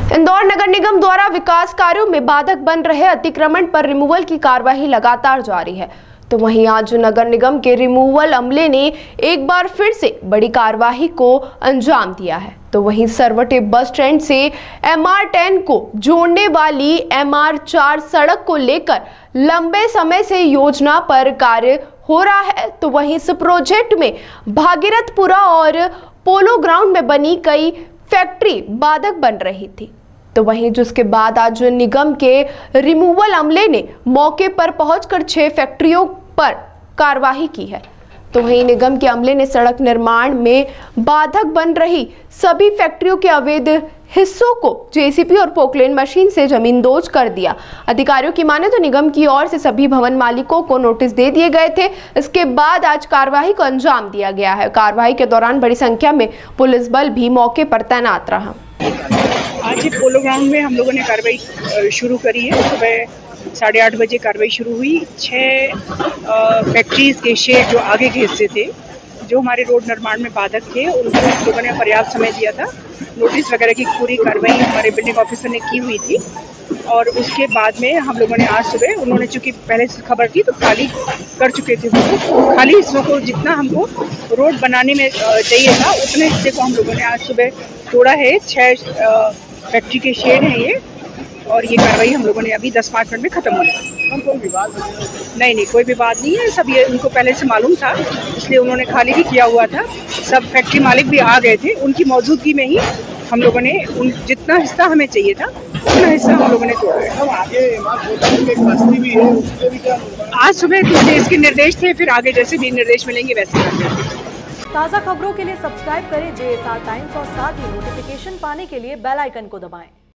इंदौर नगर निगम द्वारा विकास कार्यों में बाधक बन रहे अतिक्रमण पर रिमूवल की कार्यवाही लगातार जारी है। तो वहीं आज नगर निगम के रिमूवल अमले ने एक बार फिर से बड़ी कार्यवाही को अंजाम दिया है। तो वहीं सरवटे बस स्टैंड से MR10 को जोड़ने वाली MR4 सड़क को लेकर लंबे समय से योजना पर कार्य हो रहा है। तो वहीं इस प्रोजेक्ट में भागीरथपुरा और पोलो ग्राउंड में बनी कई फैक्ट्री बाधक बन रही थी। तो वहीं जिसके बाद आज निगम के रिमूवल अमले ने मौके पर पहुंचकर 6 फैक्ट्रियों पर कार्रवाई की है। तो वहीं निगम के अमले ने सड़क निर्माण में बाधक बन रही सभी फैक्ट्रियों के अवैध हिस्सों को JCB और पोकलेन मशीन से जमींदोज कर दिया। अधिकारियों की माने तो निगम की ओर से सभी भवन मालिकों को नोटिस दे दिए गए थे। इसके बाद आज कार्रवाई को अंजाम दिया गया है। कार्रवाई के दौरान बड़ी संख्या में पुलिस बल भी मौके पर तैनात रहा। आज ही पोलो ग्राउंड में हम लोगों ने कार्रवाई शुरू करी है। सुबह 8:30 बजे कार्रवाई शुरू हुई। 6 फैक्ट्रीज के शेड जो आगे के हिस्से थे, जो हमारे रोड निर्माण में बाधक थे, उनको हम लोगों ने पर्याप्त समय दिया था। नोटिस वगैरह की पूरी कार्रवाई हमारे बिल्डिंग ऑफिसर ने की हुई थी। और उसके बाद में हम लोगों ने आज सुबह, उन्होंने चूँकि पहले से खबर थी तो खाली कर चुके थे वो खाली हिस्सों को, जितना हमको रोड बनाने में चाहिए था उतने हिस्से को हम लोगों ने आज सुबह तोड़ा है। 6 फैक्ट्री के शेड हैं ये, और ये कार्रवाई हम लोगों ने अभी 10-5 मिनट में खत्म हो गया। कोई विवाद नहीं, कोई विवाद नहीं है। सब ये उनको पहले से मालूम था, इसलिए उन्होंने खाली भी किया हुआ था। सब फैक्ट्री मालिक भी आ गए थे, उनकी मौजूदगी में ही हम लोगों ने जितना हिस्सा हमें चाहिए था उतना हिस्सा हम लोगों ने तोड़ा है। आगे भी है, आज सुबह तो इसके निर्देश थे, फिर आगे जैसे भी निर्देश मिलेंगे वैसे करेंगे। ताज़ा खबरों के लिए सब्सक्राइब करें JSR टाइम्स और साथ ही नोटिफिकेशन पाने के लिए बेल आइकन को दबाएं।